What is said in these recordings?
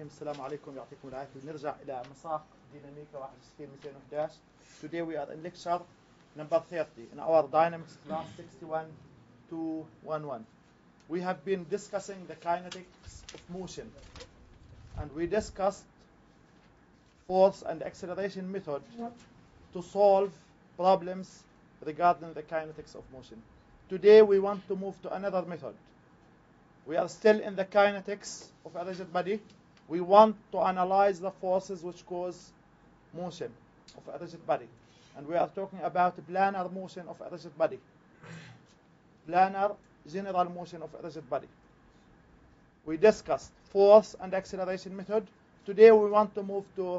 الرحيم. السلام عليكم، يعطيكم العافية. نرجع إلى مساق ديناميكا 61-211. Today we are in lecture number 30 in our dynamics class 61-211. We have been discussing the kinetics of motion, and we discussed force and acceleration method to solve problems regarding the kinetics of motion. Today we want to move to another method. We are still in the kinetics of a rigid body. We want to analyze the forces which cause motion of a rigid body. And we are talking about planar motion of a rigid body. Planar general motion of a rigid body. We discussed force and acceleration method. Today we want to move to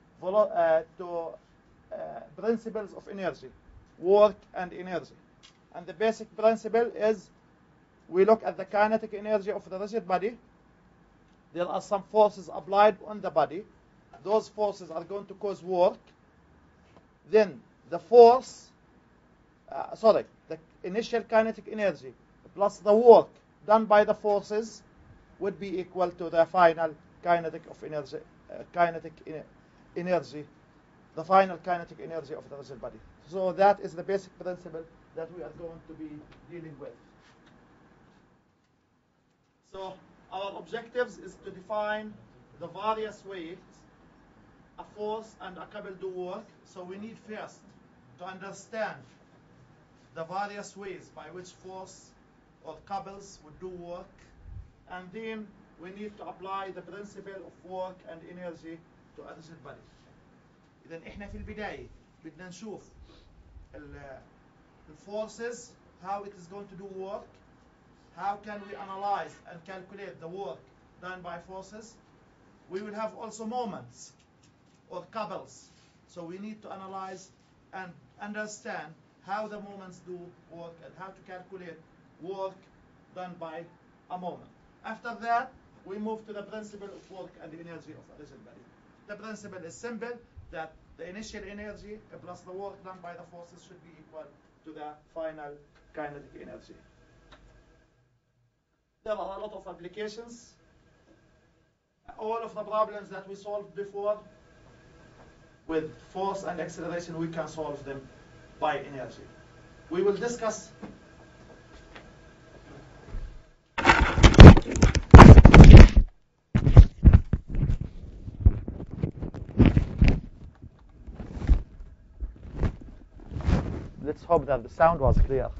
principles of energy, work and energy. And the basic principle is we look at the kinetic energy of the rigid body. There are some forces applied on the body. Those forces are going to cause work. Then the initial kinetic energy plus the work done by the forces would be equal to the final kinetic energy, the final kinetic energy of the rigid body. So that is the basic principle that we are going to be dealing with. So our objectives is to define the various ways a force and a couple do work. So we need first to understand the various ways by which force or couples would do work, and then we need to apply the principle of work and energy to a rigid body. إذا إحنا في البداية بدنا نشوف forces, how it is going to do work. How can we analyze and calculate the work done by forces? We will have also moments or couples. So we need to analyze and understand how the moments do work and how to calculate work done by a moment. After that, we move to the principle of work and energy of a rigid body. The principle is simple, that the initial energy plus the work done by the forces should be equal to the final kinetic energy. There are a lot of applications. All of the problems that we solved before with force and acceleration, we can solve them by energy. We will discuss let's hope that the sound was clear.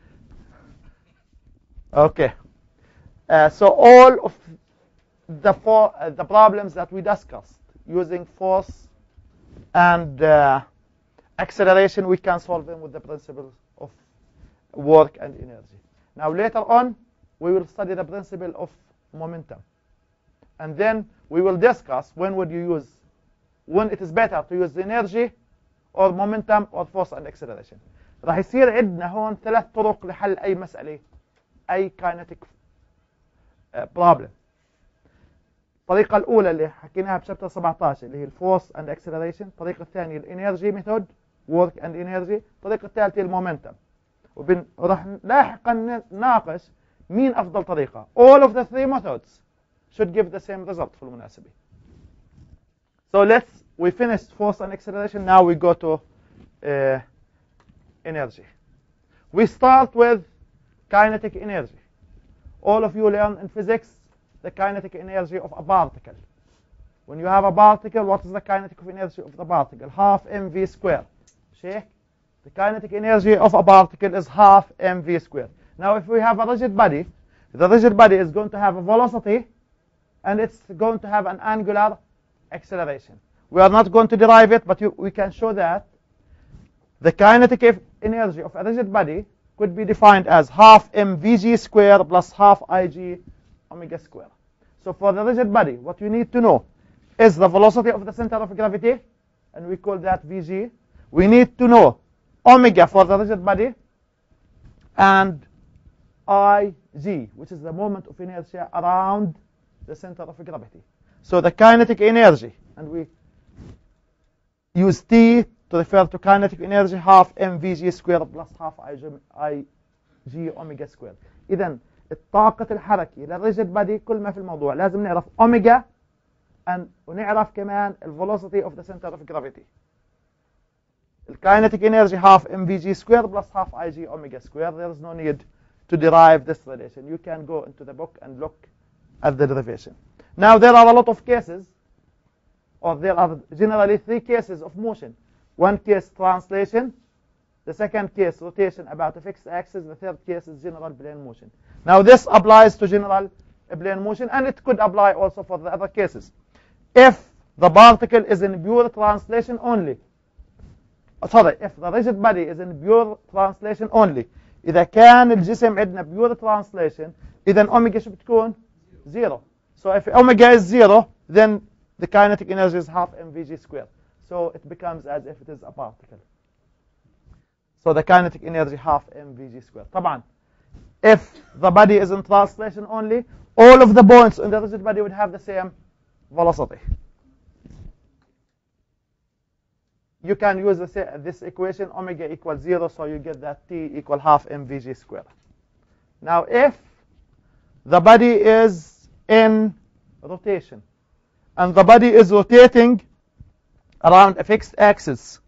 Okay. So all of the problems that we discussed using force and acceleration, we can solve them with the principles of work and energy. Now later on, we will study the principle of momentum. And then we will discuss when it is better to use energy or momentum or force and acceleration. راح يصير عندنا هون 3 طرق لحل أي مسألة، أي kinetic problem. الطريقة الأولى اللي حكيناها بشابتر 17 اللي هي الفورس اند اكسلريشن، الطريقة الثانية الانرجي ميثود work and energy، الطريقة الثالثة المومنتم. وراح لاحقا نناقش مين أفضل طريقة. All of the 3 methods should give the same result في المناسبة. So we finished force and acceleration. Now we go to energy. We start with kinetic energy. All of you learn in physics the kinetic energy of a particle. When you have a particle, what is the kinetic energy of the particle? Half mv squared. Sheikh, the kinetic energy of a particle is half mv squared. Now if we have a rigid body, the rigid body is going to have a velocity and it's going to have an angular acceleration. We are not going to derive it, but we can show that the kinetic energy of a rigid body could be defined as half mvg squared plus half ig omega squared. So for the rigid body, what you need to know is the velocity of the center of gravity, and we call that vg. We need to know omega for the rigid body and ig, which is the moment of inertia around the center of gravity. So the kinetic energy, and we use T to refer to kinetic energy, half mvg squared plus half ig omega squared. إذن الطاقة الحركي للريجيد بادي كل ما في الموضوع لازم نعرف أوميجا ونعرف كمان ال velocity of the center of gravity. The kinetic energy half mvg squared plus half ig omega squared. There is no need to derive this relation. You can go into the book and look at the derivation. Now there are a lot of cases, or there are generally 3 cases of motion. One case translation, the second case rotation about a fixed axis, the third case is general plane motion. Now this applies to general plane motion, and it could apply also for the other cases. If the particle is in pure translation only, if the rigid body is in pure translation only, إذا كان الجسم عندنا pure translation إذا omega شو بتكون؟ 0. So if omega is 0, then the kinetic energy is half mvg squared. So it becomes as if it is a particle. So the kinetic energy half mvg squared. طبعا, if the body is in translation only, all of the points in the rigid body would have the same velocity. You can use this equation, omega equals 0, so you get that t equal half mvg squared. Now if the body is in rotation, and the body is rotating around a fixed axis,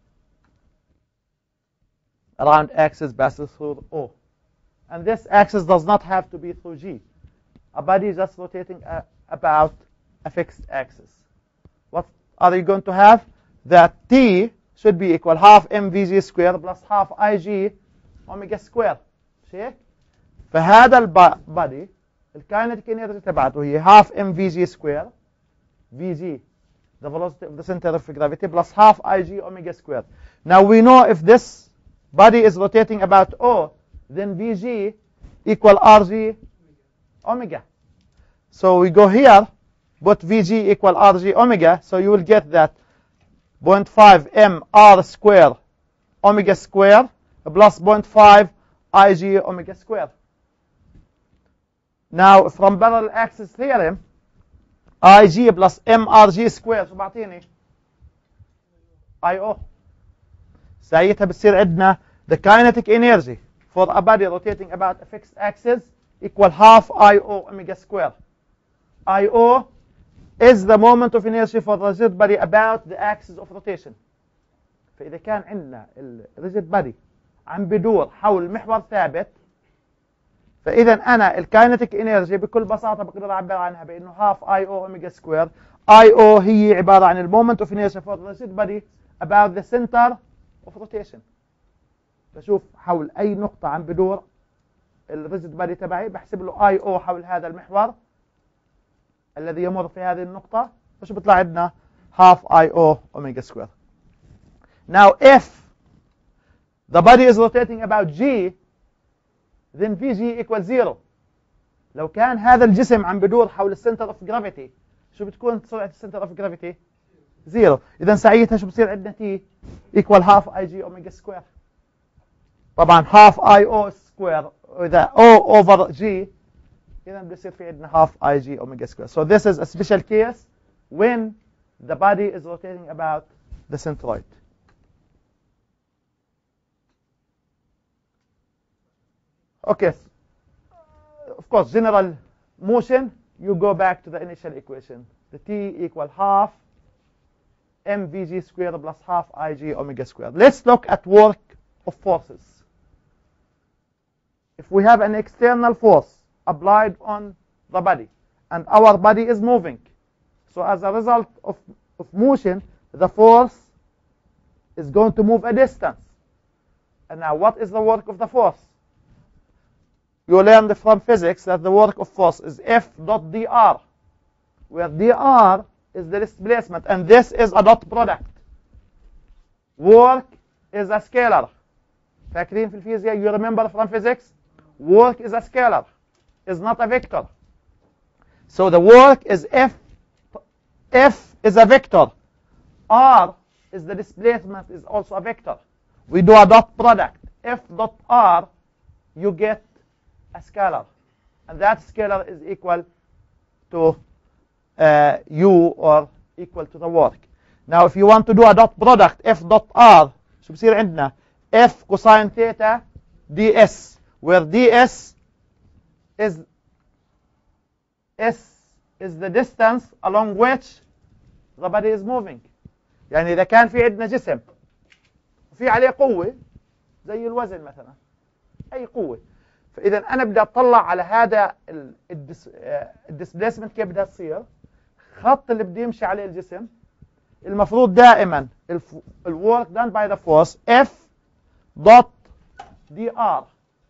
around axis passes through O, and this axis does not have to be through G. A body is just rotating about a fixed axis. What are you going to have? That T should be equal half mvg squared plus half ig omega squared. شيك؟ فهذا البادي الكاينتيك انرجي تبعته هي half mvg squared vg, the velocity of the center of gravity, plus half ig omega squared. Now we know if this body is rotating about O, then vg equal rg omega. So we go here, put vg equal rg omega, so you will get that 0.5 m r square omega square plus 0.5 ig omega square. Now from parallel axis theorem, ig plus mrg square شو بعطيني؟ io. ساعتها بتصير عندنا the kinetic energy for a body rotating about a fixed axis equal half io omega square. io is the moment of inertia for the rigid body about the axis of rotation. فإذا كان عندنا الريجيد بادي عم بدور حول محور ثابت، فإذا أنا الكاينتيك انرجي بكل بساطة بقدر أعبر عنها بأنه هاف اي او اوميجا سكوير. اي او هي عبارة عن المومنت اوف inertia for the rigid body about the center of rotation. بشوف حول أي نقطة عم بدور الريجيد بادي تبعي، بحسب له اي او حول هذا المحور الذي يمر في هذه النقطة، وشو بيطلع عندنا؟ half I O omega square. Now if the body is rotating about G, then Vg equals 0. لو كان هذا الجسم عم بدور حول السنتر اوف جرافيتي، شو بتكون سرعة السنتر اوف جرافيتي؟ 0. إذا ساعتها شو بصير عندنا T equal half IG omega square. طبعا half I O square إذا O over G، إذا بصير في عندنا half IG omega square. So this is a special case when the body is rotating about the centroid. Okay, of course, general motion, you go back to the initial equation. The T equal half mvg squared plus half ig omega squared. Let's look at work of forces. If we have an external force applied on the body, and our body is moving, so as a result of motion, the force is going to move a distance. And now what is the work of the force? You learned from physics that the work of force is F dot dr, where dr is the displacement, and this is a dot product. Work is a scalar. فاكرين في الفيزياء, you remember from physics? Work is a scalar, is not a vector. So the work is F is a vector. R is the displacement, is also a vector. We do a dot product. F dot R, you get a scalar, and that scalar is equal to U, or equal to the work. Now if you want to do a dot product, F dot R, شو بصير عندنا? F cosine theta ds, where ds is is the distance along which the body is moving. يعني إذا كان في عندنا جسم وفي عليه قوة زي الوزن مثلا، أي قوة، فإذا أنا بدي أطلع على هذا الديسبليسمنت كيف بدها تصير. خط اللي بدي يمشي عليه الجسم المفروض دائما الwork done by the force F dot dr.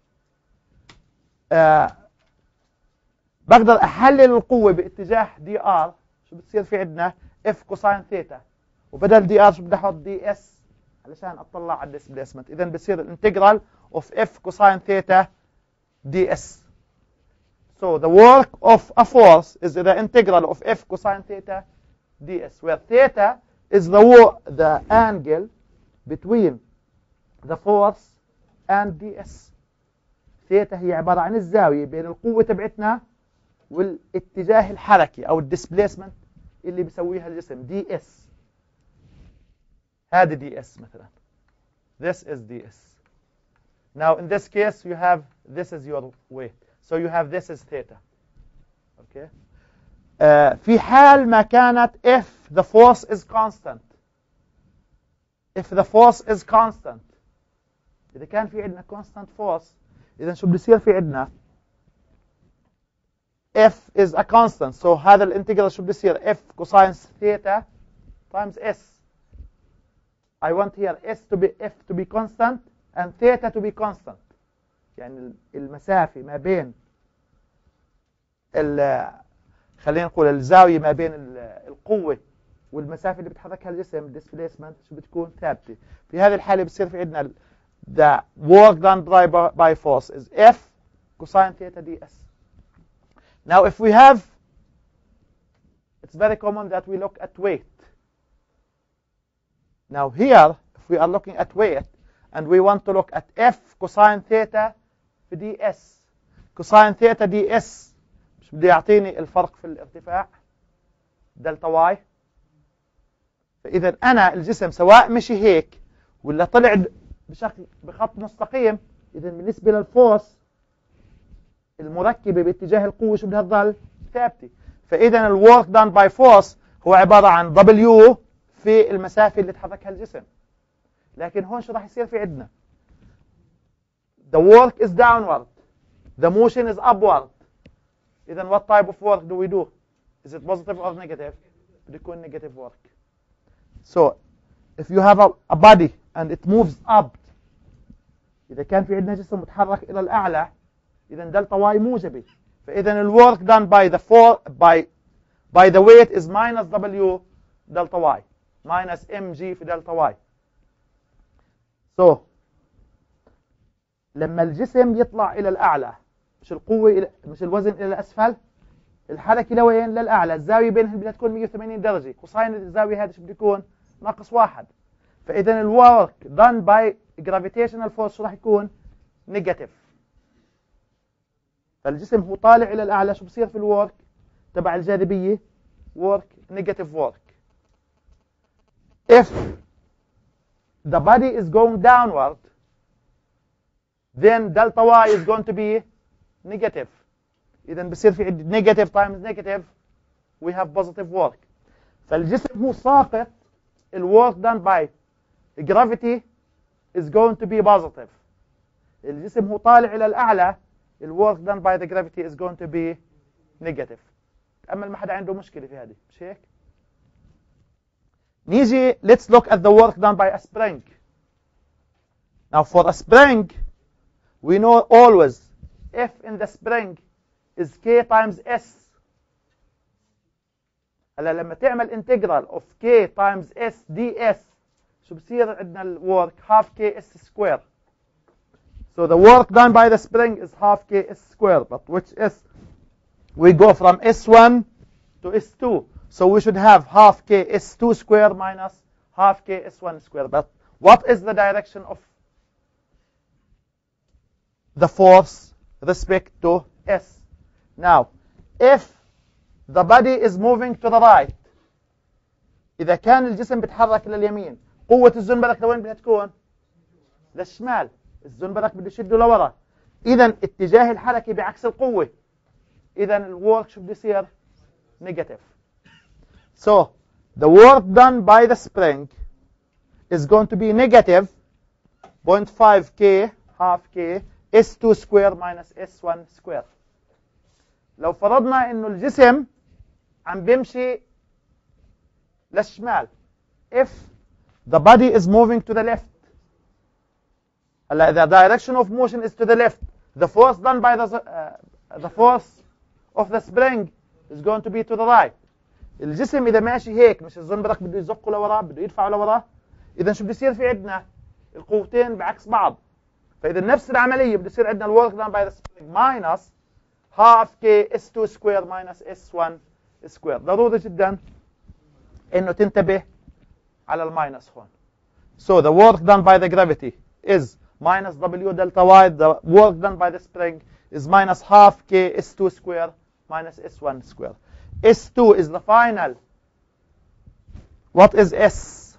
بقدر أحلل القوة باتجاه دي ار، شو بتصير في عندنا اف كوساين ثيتا، وبدل دي ار شو بدي احط دي اس علشان اطلع على الديسبليسمنت. اذا بصير الانتجرال اوف اف كوساين ثيتا دي اس. So the work of a force is the integral of f cosine theta ds, where theta is the angle between the force and ds. ثيتا هي عبارة عن الزاوية بين القوة تبعتنا والاتجاه الحركي أو الديسبليسمنت اللي بيسويها الجسم دي اس. هذه دي اس مثلا. This is ds. Now in this case you have this is your weight. So you have this is theta. Okay. في حال ما كانت if the force is constant. If the force is constant. إذا كان في عندنا constant force، إذا شو بيصير في عندنا؟ F is a constant. So هذا الانتجرال شو بيصير؟ F cosine theta times S. I want here S to be F to be constant and theta to be constant. يعني المسافة ما بين خلينا نقول الزاوية ما بين القوة والمسافة اللي بتحركها الجسم displacement شو بتكون ثابتة. في هذه الحالة بصير في عندنا the work done by force is F cosine theta ds. Now if we have, it's very common that we look at weight. Now here if we are looking at weight and we want to look at F cosine theta في ds. cosine theta ds مش بده يعطيني الفرق في الارتفاع دلتا واي. فإذا أنا الجسم سواء مشي هيك ولا طلع بخط مستقيم، إذا بالنسبة للفورس المركبة باتجاه القوة شو بدها تظل؟ ثابتة. فإذا الwork done by force هو عبارة عن W في المسافة اللي تحركها الجسم. لكن هون شو راح يصير في عندنا؟ The work is downward. The motion is upward. إذا what type of work do we do? Is it positive or negative? بده يكون negative work. So if you have a body and it moves up، إذا كان في عندنا جسم متحرك إلى الأعلى، إذا دلتا واي موجبة. فإذا الwork done by the weight is minus W delta y minus mg في delta y. So لما الجسم يطلع إلى الأعلى مش الوزن إلى الأسفل، الحركة لوين؟ للأعلى. الزاوية بينهم بدها تكون 180 درجة. كوساين الزاوية هذه شو بده يكون؟ -1. فإذا الwork done by gravitational force شو راح يكون؟ negative. فالجسم هو طالع إلى الأعلى شو بصير في الورك تبع الجاذبية؟ work negative work. If the body is going downward, then delta y is going to be negative. إذا بصير في negative times negative we have positive work. فالجسم هو ساقط، الwork done by gravity is going to be positive. الجسم هو طالع إلى الأعلى، الwork done by the gravity is going to be negative. أما ما حدا عنده مشكلة في هذه، مش هيك؟ نيجي let's look at the work done by a spring. Now for a spring we know always F in the spring is K times S. هلا لما تعمل integral of K times S ds شو بصير عندنا الwork half KS square. So the work done by the spring is half KS square, but which is we go from S1 to S2. So we should have half KS2 square minus half KS1 square. But what is the direction of the force respect to S? Now, if the body is moving to the right، إذا كان الجسم بيتحرك لليمين، قوة الزنبرك لوين بدها تكون؟ للشمال. الزنبرك بده يشده لورا. إذا اتجاه الحركة بعكس القوة. إذا الورك شو بده يصير؟ negative. So the work done by the spring is going to be negative 0.5 k half k S2 square minus S1 square. لو فرضنا انه الجسم عم بيمشي للشمال, if the body is moving to the left, the direction of motion is to the left, the force done by the force of the spring is going to be to the right. الجسم اذا ماشي هيك, مش الزنبرك بده يزقه لورا, بده يدفعه لورا, اذا شو بده يصير في عندنا؟ القوتين بعكس بعض. فاذا نفس العمليه بده يصير عندنا الورك done by the spring minus half k S2 square minus S1 square. ضروري جدا انه تنتبه على الماينس هون. So the work done by the gravity is minus W delta Y. The work done by the spring is minus half k S2 square minus S1 square. S2 is the final. What is S?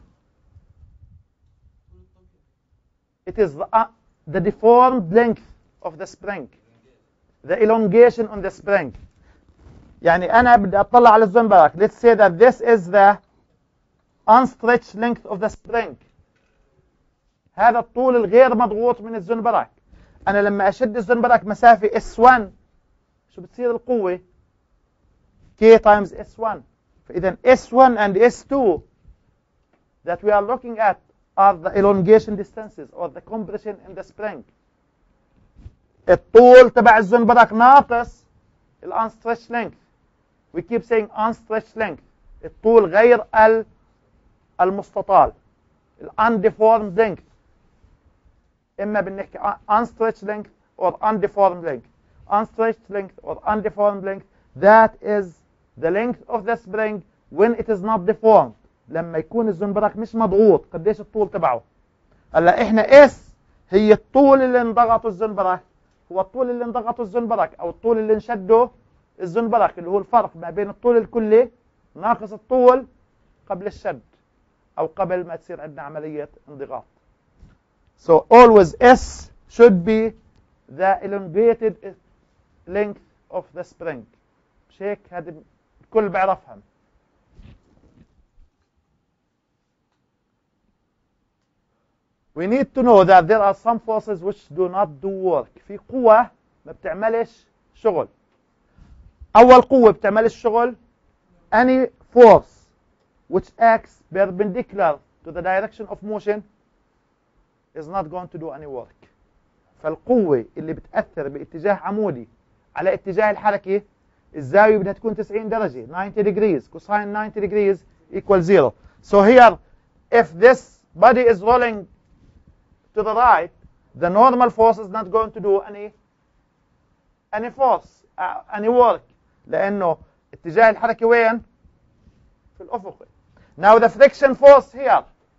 It is the deformed length of the spring. The elongation on the spring. يعني أنا بدي أطلع على الزنبرك. Let's say that this is the unstretched length of the spring. هذا الطول الغير مضغوط من الزنبرك. أنا لما أشد الزنبرك مسافة S1 شو بتصير القوة؟ K times S1. فإذا S1 and S2 that we are looking at are the elongation distances or the compression in the spring. الطول تبع الزنبرك ناقص ال unstretched length. We keep saying unstretched length. الطول غير المستطال. ال undeformed length. إما بنحكي unstretched length or undeformed length. Unstretched length or undeformed length. That is the length of the spring when it is not deformed. لما يكون الزنبرك مش مضغوط, قديش الطول تبعه؟ هلا احنا اس هي الطول اللي انضغطه الزنبرك, هو الطول اللي انضغطه الزنبرك او الطول اللي انشده الزنبرك, اللي هو الفرق ما بين الطول الكلي ناقص الطول قبل الشد او قبل ما تصير عندنا عملية انضغاط. So always S should be the elongated length of the spring. مش هيك هذا الكل بيعرفها. We need to know that there are some forces which do not do work. في قوة ما بتعملش شغل. أول قوة بتعملش شغل any force which acts perpendicular to the direction of motion is not going to do any work. فالقوة اللي بتأثر باتجاه عمودي على اتجاه الحركة الزاوية بدها تكون 90 درجة 90 degrees. Cosine 90 degrees equals 0. So here if this body is rolling to the right, the normal force is not going to do any force, any work, لأنه اتجاه الحركة وين؟ في الأفق. Now the friction force here,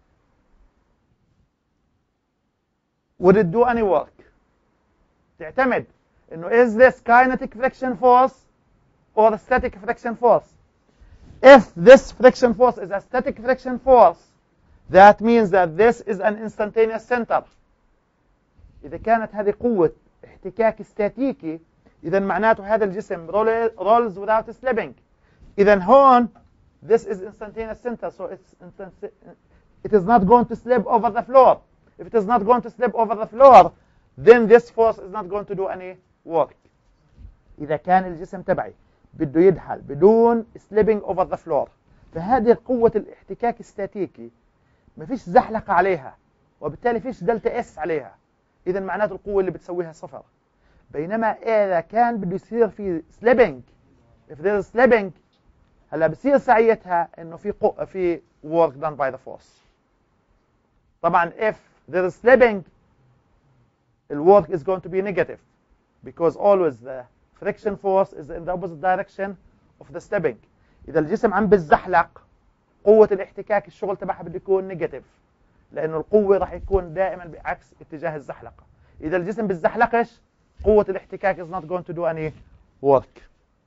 would it do any work? تعتمد إنه is this kinetic friction force or a static friction force? If this friction force is a static friction force, that means that this is an instantaneous center. إذا كانت هذه قوة احتكاك استاتيكي, إذا معناته هذا الجسم rolls without slipping. إذا هون this is instantaneous center, so it is not going to slip over the floor. If it is not going to slip over the floor, then this force is not going to do any work. إذا كان الجسم تبعي بده يدحل بدون slipping over the floor, فهذه قوة الاحتكاك الاستاتيكي ما فيش زحلقة عليها, وبالتالي فيش دلتا اس عليها. إذا معناته القوة اللي بتسويها صفر. بينما إذا كان بده يصير في slipping, if there is slipping, هلا بصير ساعتها إنه في work done by the force. طبعا if there is slipping, the work is going to be negative because always the friction force is in the opposite direction of the slipping. إذا الجسم عم بالزحلق, قوة الاحتكاك الشغل تبعها بده يكون نيجاتيف, لأنه القوة راح يكون دائما بعكس اتجاه الزحلقة. إذا الجسم بالزحلقش, قوة الاحتكاك is not going to do any work.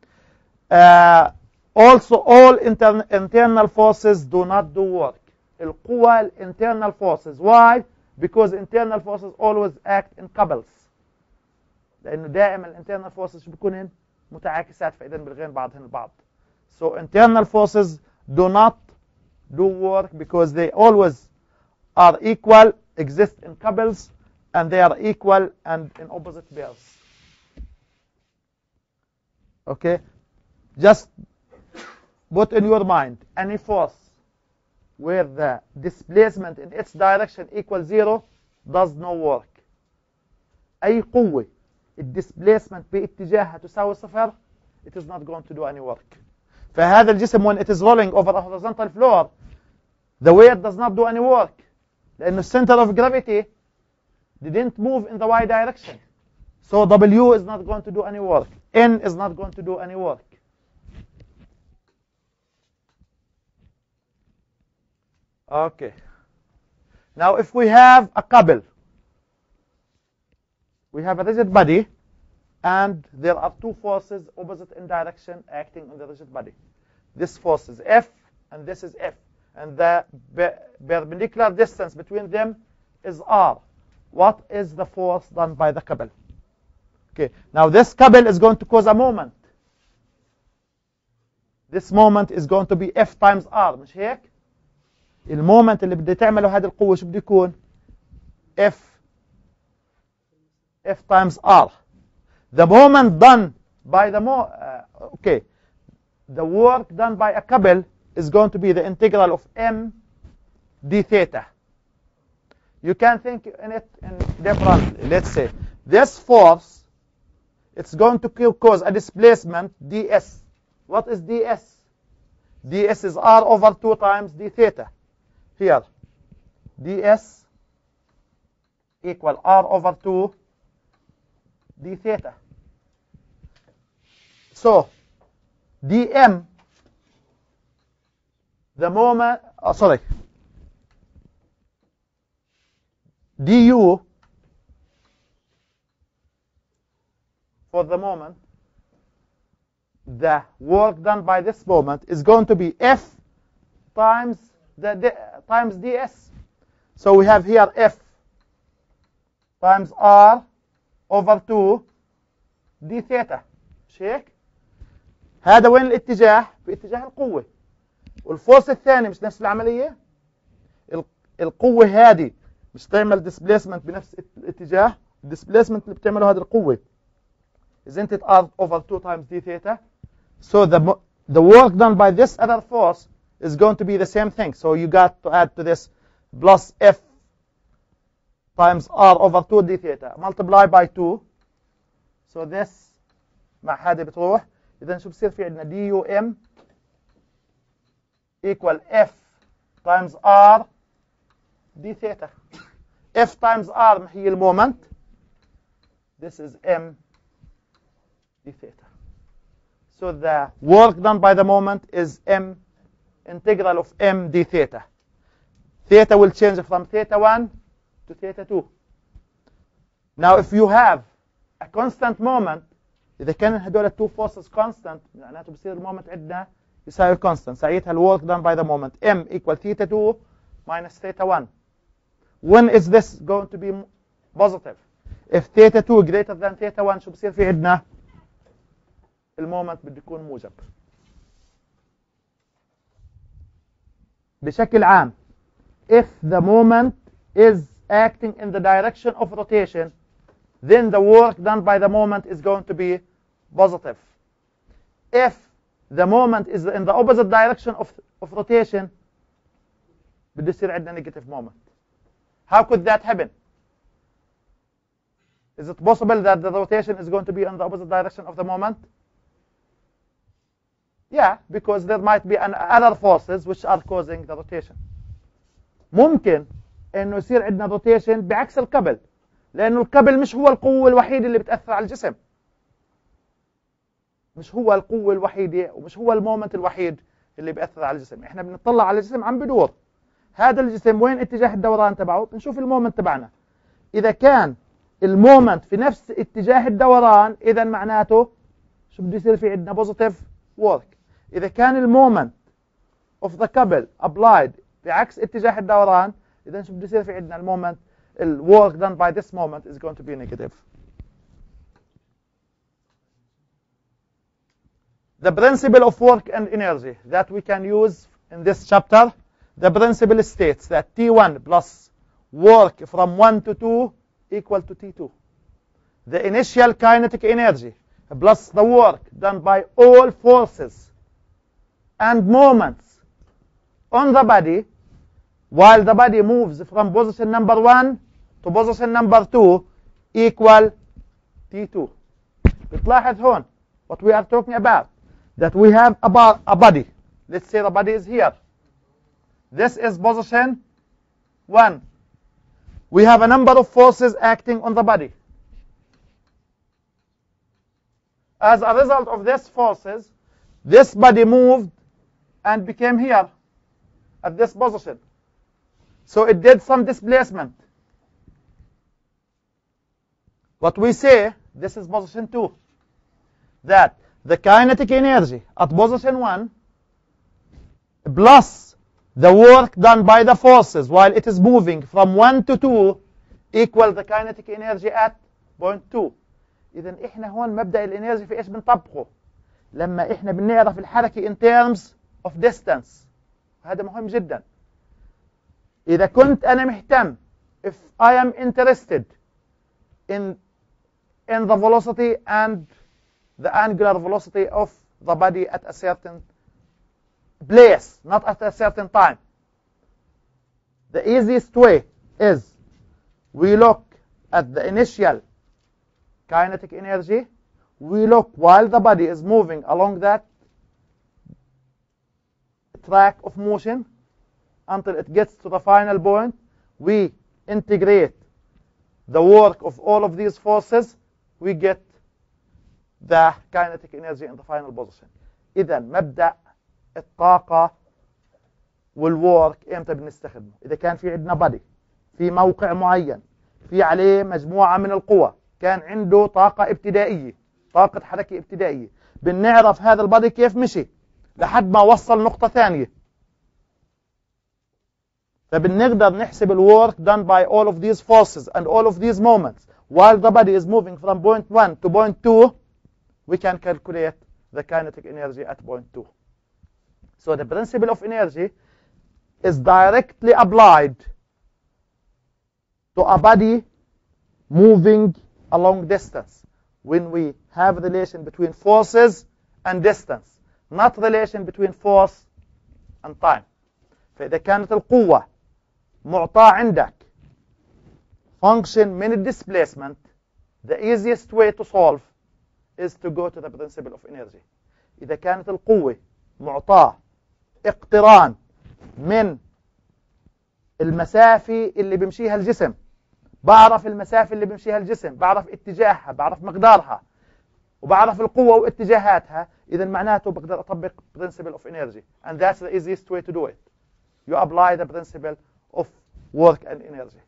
Also all internal forces do not do work. القوة internal forces. Why? Because internal forces always act in couples. لأنه دائما internal forces بيكونن متعاكسات, فإذا بيلغين بعضهن البعض. So internal forces do not do work because they always are equal, exist in couples, and they are equal and in opposite pairs. Okay? Just put in your mind, any force where the displacement in its direction equals 0 does no work. أي قوة الدisplacement باتجاهها تساوي صفر, it is not going to do any work. فهذا الجسم when it is rolling over a horizontal floor, the weight does not do any work. لأنه center of gravity didn't move in the y direction. So W is not going to do any work. N is not going to do any work. Okay. Now if we have a couple, we have a rigid body, and there are two forces opposite in direction acting on the rigid body. This force is F, and this is F. And the perpendicular distance between them is R. What is the force done by the couple? Okay. Now this couple is going to cause a moment. This moment is going to be F times R. مش هيك؟ المومنت اللي بدي تعمله هذه القوة شو بده يكون؟ F times R. The moment done by the the work done by a couple is going to be the integral of m d theta. You can think in it in differently. Let's say this force, it's going to cause a displacement ds. What is ds? ds is r over 2 times d theta. Here, ds equal r over 2 d theta. So dm, the moment, du for the moment, the work done by this moment is going to be F times times ds. So we have here F times R over 2 d theta. مش هيك؟ هذا وين الاتجاه؟ في اتجاه القوة. والفورس الثاني مش نفس العملية؟ القوة هذه مش تعمل displacement بنفس الاتجاه. الديسبليسمنت اللي بتعمله هذه القوة isn't it R over 2 times d theta? So the work done by this other force is going to be the same thing. So you got to add to this plus F times R over 2 d theta multiply by 2. So this مع هذه بتروح. إذا شو بصير في عندنا دي يو ام equal F times R d theta. F times R هي المومنت. This is M d theta. So the work done by the moment is M integral of M d theta. Theta will change from theta 1 to theta 2. Now if you have a constant moment, إذا كان هدول التو forces constant معناته بصير المومنت عندنا يساوي constant. ساعتها الwork done by the moment M equal theta 2 minus theta 1. When is this going to be positive? If theta 2 greater than theta 1 شو بصير في عندنا؟ المومنت بده يكون موجب. بشكل عام if the moment is acting in the direction of rotation, then the work done by the moment is going to be positive. If the moment is in the opposite direction of rotation, بده يصير عندنا negative moment. How could that happen? Is it possible that the rotation is going to be in the opposite direction of the moment? Yeah, because there might be other forces which are causing the rotation. ممكن انه يصير عندنا روتيشن بعكس الكبل، لانه الكبل مش هو القوه الوحيده اللي بتاثر على الجسم. مش هو القوه الوحيده ومش هو المومنت الوحيد اللي بياثر على الجسم. احنا بنطلع على الجسم عم بدور. هذا الجسم وين اتجاه الدوران تبعه؟ بنشوف المومنت تبعنا. اذا كان المومنت في نفس اتجاه الدوران اذا معناته شو بده يصير في عندنا بوزيتيف ورك. اذا كان المومنت of the couple applied بعكس اتجاه الدوران اذا شو بده يصير في عندنا المومنت الwork done by this moment is going to be negative. The principle of work and energy that we can use in this chapter, the principle states that T1 plus work from 1 to 2 equal to T2. The initial kinetic energy plus the work done by all forces and moments on the body while the body moves from position number 1 to position number 2 equal T2. بتلاحظ هون what we are talking about, that we have a body. Let's say the body is here. This is position 1. We have a number of forces acting on the body. As a result of these forces, this body moved and became here at this position. So it did some displacement. What we say, this is position 2, that the kinetic energy at position 1 plus the work done by the forces while it is moving from 1 to 2 equal the kinetic energy at point 2. إذن إحنا هون مبدأ الإنرجي في إيش بنطبقه؟ لما إحنا بنعرف الحركة in terms of distance. هذا مهم جدا. إذا كنت أنا مهتم, if I am interested in the velocity and the angular velocity of the body at a certain place, not at a certain time. The easiest way is we look at the initial kinetic energy, we look while the body is moving along that track of motion until it gets to the final point, we integrate the work of all of these forces, we get the kinetic energy in the final position. إذا مبدأ الطاقة والورك امتى بنستخدمه؟ إذا كان في عندنا بادي في موقع معين في عليه مجموعة من القوى، كان عنده طاقة ابتدائية، طاقة حركة ابتدائية، بنعرف هذا البادي كيف مشي لحد ما وصل نقطة ثانية. فبنقدر نحسب الورك done by all of these forces and all of these moments while the body is moving from point 1 to point 2, we can calculate the kinetic energy at point 2. So the principle of energy is directly applied to a body moving along distance when we have a relation between forces and distance, not relation between force and time. فإذا كانت القوة معطاة عندك function من displacement, the easiest way to solve is to go to the principle of energy. إذا كانت القوة معطاة اقتران من المسافة اللي بيمشيها الجسم، بعرف المسافة اللي بيمشيها الجسم، بعرف اتجاهها، بعرف مقدارها، وبعرف القوة واتجاهاتها، إذا معناته بقدر أطبق principle of energy, and that's the easiest way to do it. You apply the principle of work and energy.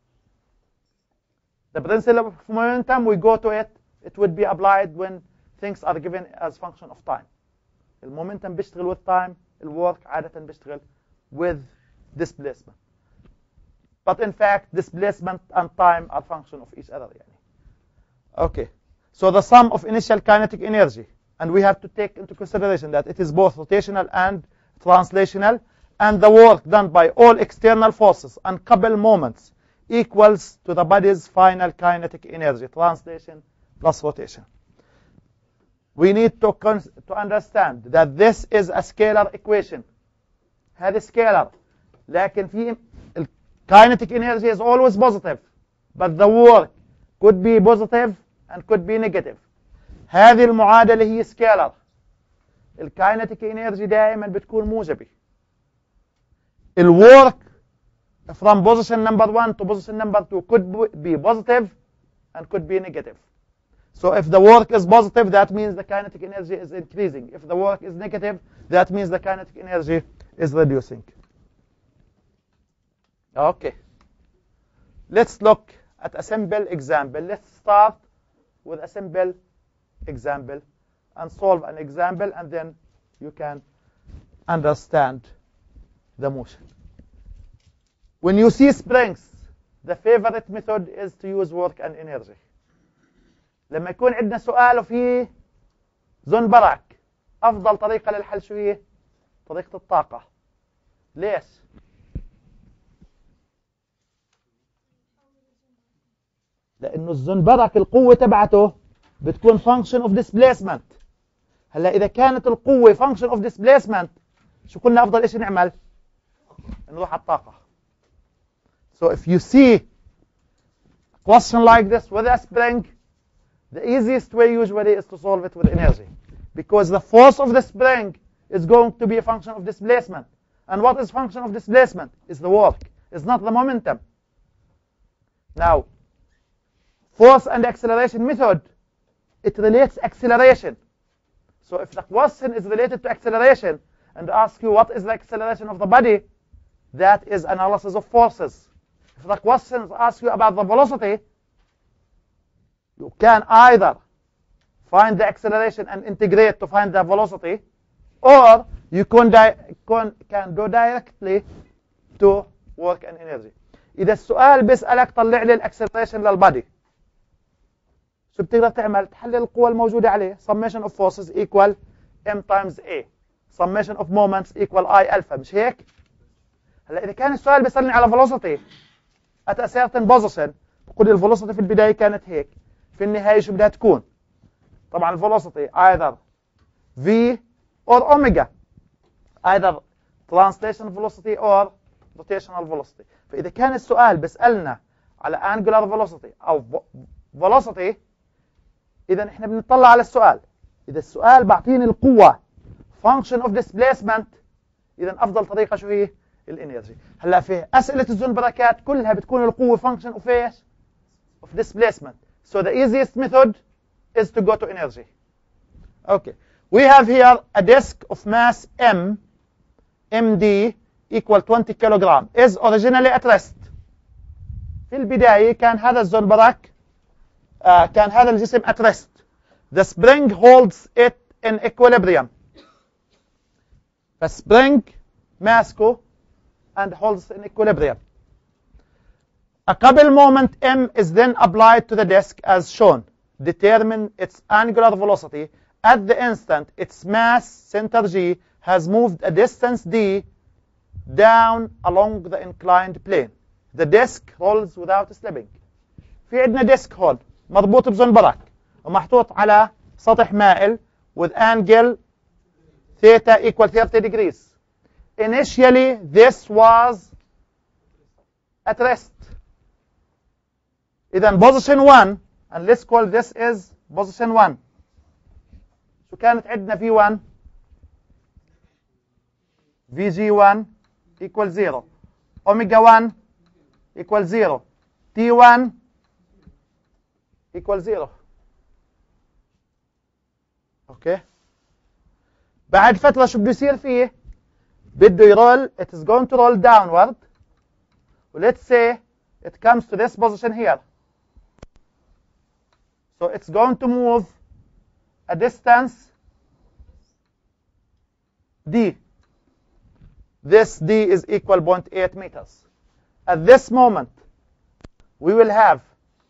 The principle of momentum, we go to it, it would be applied when things are given as function of time. المومنتم بيشتغل with time, الwork عادة بيشتغل with displacement. But in fact, displacement and time are function of each other. Okay, so the sum of initial kinetic energy, and we have to take into consideration that it is both rotational and translational, and the work done by all external forces and couple moments equals to the body's final kinetic energy, translation plus rotation. We need to understand that this is a scalar equation. هذه scalar, لكن في kinetic energy is always positive, but the work could be positive and could be negative. هذه المعادلة هي scalar. الكاينتيك energy دائما بتكون موجبة. الwork from position number 1 to position number 2 could be positive and could be negative. So if the work is positive, that means the kinetic energy is increasing. If the work is negative, that means the kinetic energy is reducing. Okay. Let's look at a simple example. Let's start with a simple example and solve an example, and then you can understand the motion. When you see springs, the favorite method is to use work and energy. لما يكون عندنا سؤال وفيه زنبرك أفضل طريقة للحل شو هي؟ طريقة الطاقة. ليش؟ لأنه الزنبرك القوة تبعته بتكون function of displacement. هلا إذا كانت القوة function of displacement شو كنا أفضل إشي نعمل؟ نروح على الطاقة. So if you see a question like this with a spring, the easiest way usually is to solve it with energy. Because the force of the spring is going to be a function of displacement. And what is function of displacement? Is the work. It's not the momentum. Now, force and acceleration method, it relates acceleration. So if the question is related to acceleration and ask you what is the acceleration of the body, that is analysis of forces. If the questions ask you about the velocity, you can either find the acceleration and integrate to find the velocity, or you can go directly to work and energy. إذا السؤال بيسألك طلع لي الاكسلريشن للبادي، شو بتقدر تعمل؟ تحلل القوى الموجودة عليه. summation of forces equal m times a. summation of moments equal I alpha. مش هيك؟ هلا إذا كان السؤال بيسألني على velocity at a certain position، بقول لي الفيلوسيتي في البداية كانت هيك، في النهاية شو بدها تكون؟ طبعا الفيلوسيتي either v or omega، either translation velocity or rotational velocity. فإذا كان السؤال بيسألنا على angular velocity أو velocity، إذا إحنا بنطلع على السؤال. إذا السؤال بعطيني القوة function of displacement، إذا أفضل طريقة شو هي؟ الانرجي. هلا في أسئلة الزنبركات كلها بتكون القوة function of ايش؟ of displacement. So the easiest method is to go to energy. Okay. We have here a disk of mass m, md equal 20 kilogram is originally at rest. في البداية كان هذا الزنبرك كان هذا الجسم at rest. The spring holds it in equilibrium. The spring ماسكه and holds in equilibrium. A couple moment m is then applied to the disk as shown. Determine its angular velocity at the instant its mass center g has moved a distance d down along the inclined plane. The disk rolls without slipping. في عندنا disk هون مربوط بزنبرك ومحطوط على سطح مائل with angle theta equal 30 degrees. Initially this was at rest. إذا position 1, and let's call this is position 1. شو كانت عندنا V1 VG1 equal 0, omega 1 equal 0, T1 equal 0. اوكي. بعد فترة شو بده يصير فيه؟ بده يرول. It is going to roll downward. Let's say it comes to this position here. So it's going to move a distance d. This d is equal 0.8 meters. At this moment, we will have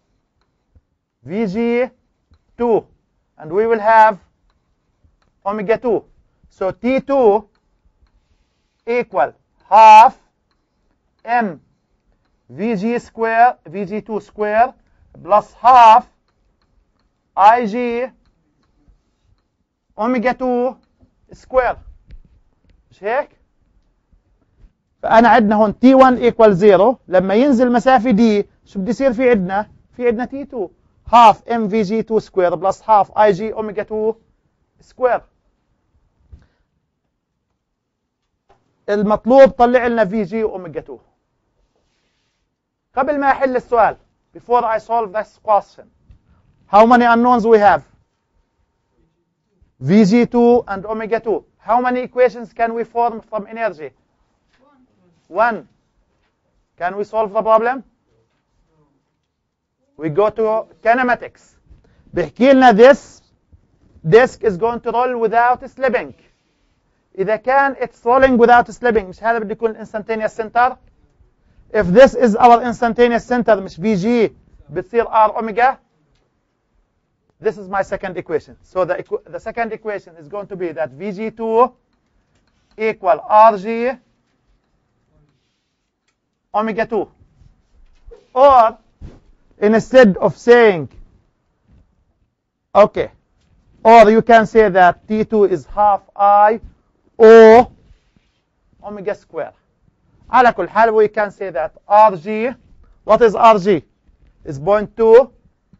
Vg2 and we will have omega 2. So T2 equal half m Vg square, Vg2 square plus half Ig omega 2 square. مش هيك؟ فأنا عندنا هون T1 equal 0. لما ينزل مسافة D شو بده يصير في عندنا؟ في عندنا T2 half mvg2 square plus half Ig omega 2 square. المطلوب طلع لنا Vg omega 2. قبل ما أحل السؤال, before I solve this question, how many unknowns we have? Vg2 and omega 2. How many equations can we form from energy? One. Can we solve the problem? We go to kinematics. بيحكي لنا this disk is going to roll without slipping. إذا كان it's rolling without slipping, مش هذا بده يكون instantaneous center. If this is our instantaneous center, مش Vg بتصير R omega. This is my second equation. So the second equation is going to be that Vg2 equal Rg omega 2. Or instead of saying, okay, or you can say that T2 is half I O omega square. على كل حال we can say that Rg, what is Rg? Is 0.2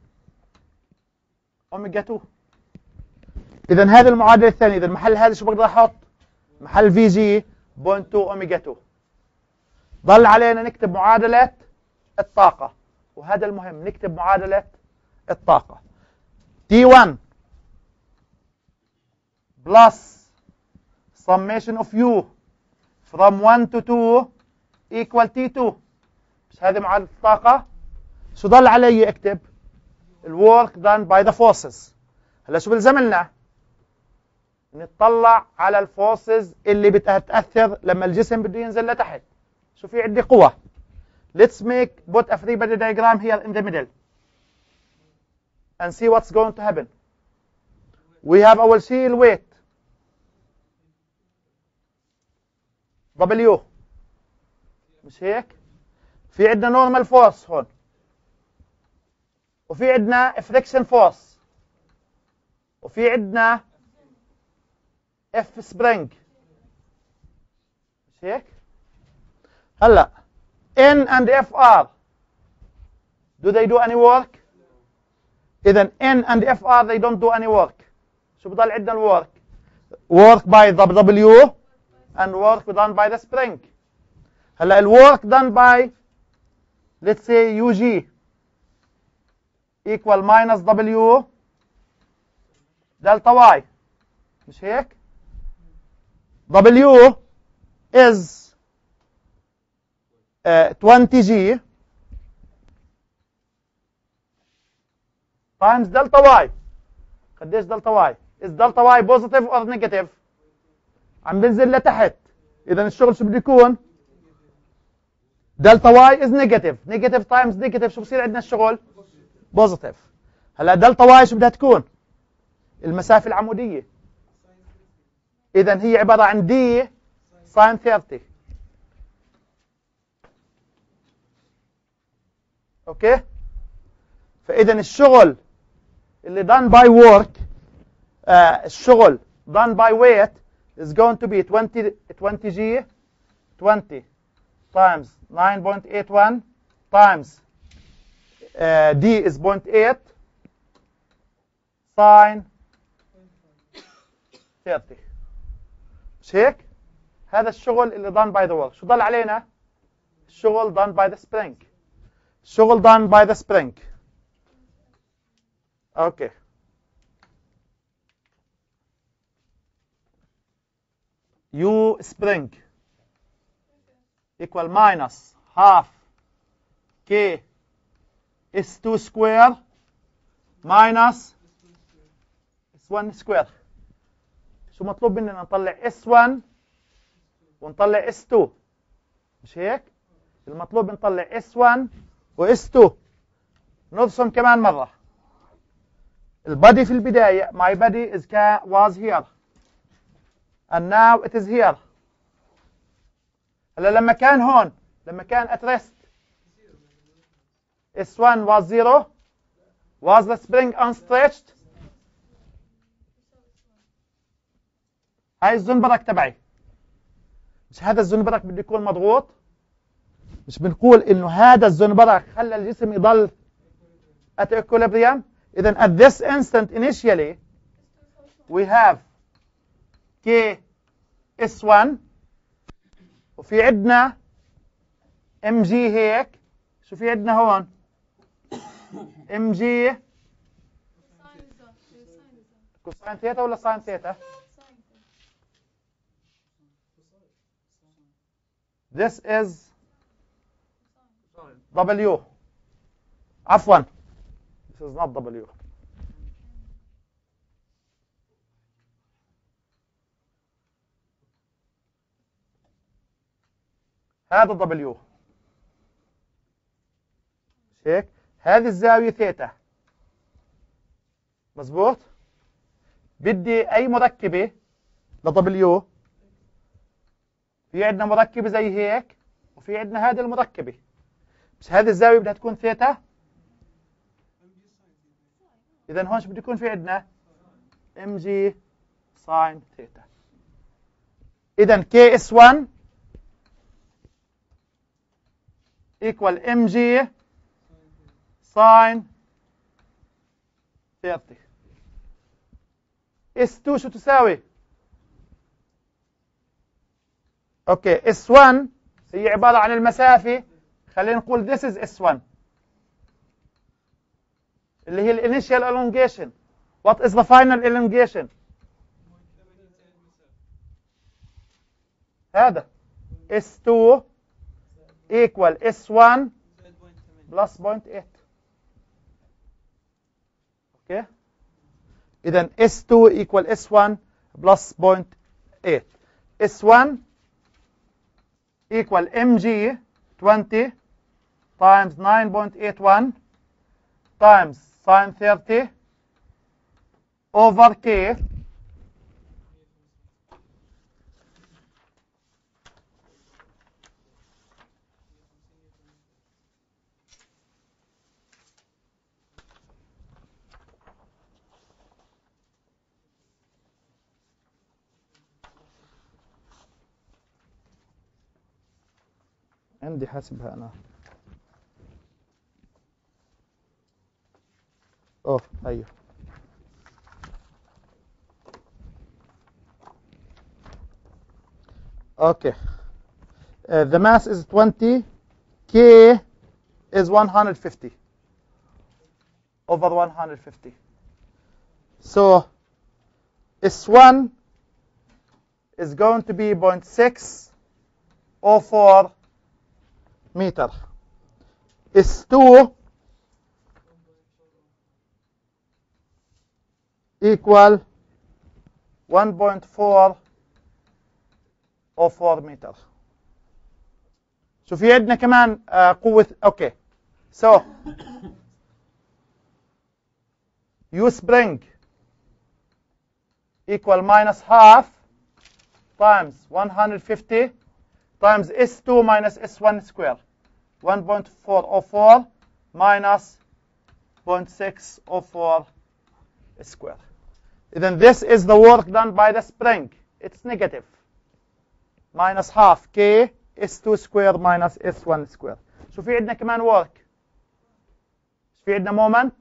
omega 2. إذا هذه المعادلة الثانية، إذا المحل هذا شو بقدر أحط؟ محل في جي 0.2 أوميجا 2. ضل علينا نكتب معادلة الطاقة، وهذا المهم، نكتب معادلة الطاقة. T1 plus summation of U from 1 to 2 equal T2. بس هذه معادلة الطاقة. شو ضل علي اكتب؟ الwork done by the forces. هلا شو بلزم لنا؟ نطلع على الفورسز اللي بتأثر لما الجسم بده ينزل لتحت. شو في عندي قوة. Let's put a free body diagram here in the middle and see what's going to happen. We have our shield weight W، مش هيك؟ في عندنا normal force هون، وفي عندنا friction force، وفي عندنا F spring، مش هيك؟ هلا N and F R do they do any work؟ إذا N and F R they don't do any work. شو بضل عندنا الwork؟ work by the W and work done by the spring. هلا الwork done by let's say UG equal minus W delta Y، مش هيك؟ W is 20G times delta Y. قديش delta Y؟ is delta Y positive or negative؟ عم بنزل لتحت. إذا الشغل شو بده يكون؟ delta Y is negative. negative times negative شو بصير عندنا الشغل؟ positive. هلا delta Y شو بدها تكون؟ المسافة العمودية. إذا هي عبارة عن D sin 30. أوكي؟ فإذا الشغل اللي done by work الشغل done by weight is going to be 20G 20 times 9.81 times D is 0.8 sin 30. مش هيك؟ هذا الشغل اللي done by the work. شو ضل علينا؟ الشغل done by the spring. الشغل done by the spring. Okay. U spring equal minus half K S2 square minus S1 square. شو مطلوب مننا؟ نطلع S1 ونطلع S2، مش هيك؟ المطلوب نطلع S1 و S2. نرسم كمان مرة. البادي في البداية my body was here and now it is here. هلا لما كان هون، لما كان at rest S1 was 0. was the spring unstretched؟ هاي الزنبرك تبعي. مش هذا الزنبرك بده يكون مضغوط؟ مش بنقول انه هذا الزنبرك خلى الجسم يضل at equilibrium. إذن at this instant initially we have K S1 وفي عندنا MG هيك. شو في عندنا هون؟ MG كوساين ثيتا ولا ساين ثيتا؟ This is W. عفوا. This is not W. هذا W. هيك. هذه الزاوية ثيتا. مظبوط. بدي أي مركبة لW. في عندنا مركبة زي هيك وفي عندنا هذه المركبة، بس هذه الزاوية بدها تكون ثيتا. إذا هون شو بده يكون في عندنا؟ mg ساين ثيتا. إذا KS1 equal mg ساين 30. S2 شو تساوي؟ اوكي S1 هي عبارة عن المسافة، خلينا نقول this is S1 اللي هي الانيشال elongation. What is the final elongation؟ هذا S2 equal S1 plus 0.8. اوكي إذا S2 equal S1 plus 0.8. S1 equal mg 20 times 9.81 times sine 30 over k عندي حاسبها أنا. أيوه Okay. The mass is 20. K is 150 over 150. So S1 is going to be 0.604 meter. S2 equal 1.404 meter. شو في عندنا كمان قوة. اوكي so U spring equal minus half times 150 times S2 minus S1 square. 1.404 minus 0.604 square. Then this is the work done by the spring. It's negative. Minus half K S2 square minus S1 square. شو في عندنا كمان work. في عندنا moment.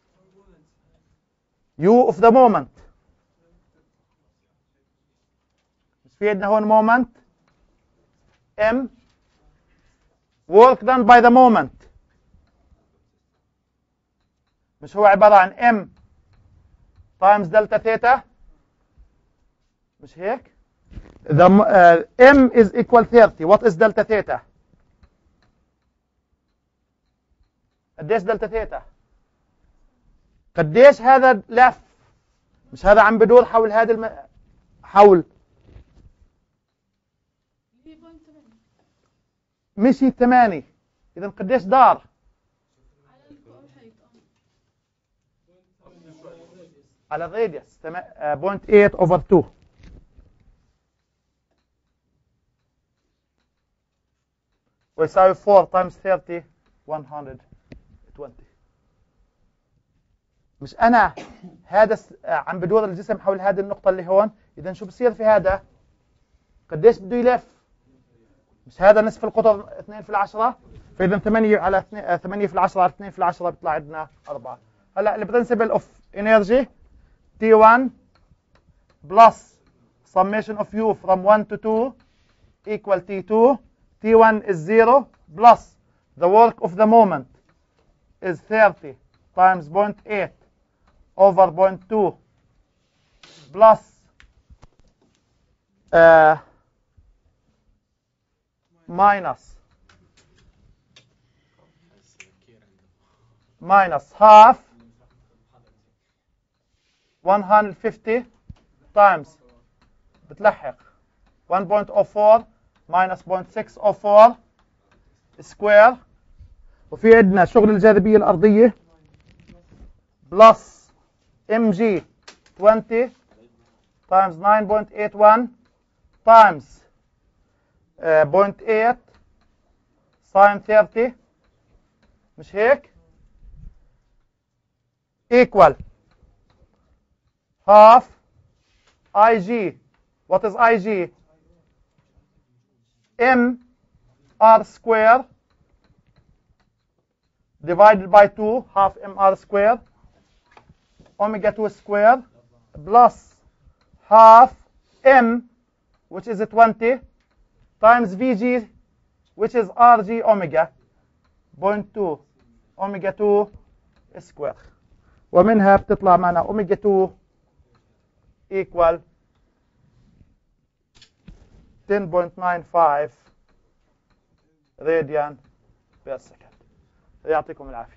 U of the moment. في عندنا هون moment. M. Work done by the moment. مش هو عبارة عن M times delta theta. مش هيك؟ The M is equal 30. What is delta theta? قديش delta theta؟ قديش هذا لف؟ مش هذا عم بدور حول هذا حول مشي 8. إذا قديش دار؟ على الراديوس 0.8 over 2. ويساوي 4 times 30 120. مش أنا هذا عم بدور الجسم حول هذه النقطة اللي هون. إذا شو بصير في هذا؟ قديش بده يلف؟ مش هذا نصف القطر 2 في 10. فإذا 8 على 8 في 10 على 2 في 10 بيطلع عندنا 4. هلا البرنسبل اوف انرجي T1 plus summation of U from 1 to 2 equal T2. T1 is 0 plus the work of the moment is 30 times 0.8 over 0.2 plus minus half 150 times بتلحق 1.04 minus 0.604 square. وفي عندنا شغل الجاذبية الأرضية plus mg 20 times 9.81 times 0.8 sin 30 مش هيك equal half IG. What is IG? M R square divided by 2, half mr square, omega 2 square, plus half m, which is 20, times Vg, which is Rg omega, 0.2 omega 2 square. ومنها بتطلع معنا omega 2 equal 10.95 radian per second. يعطيكم العافية.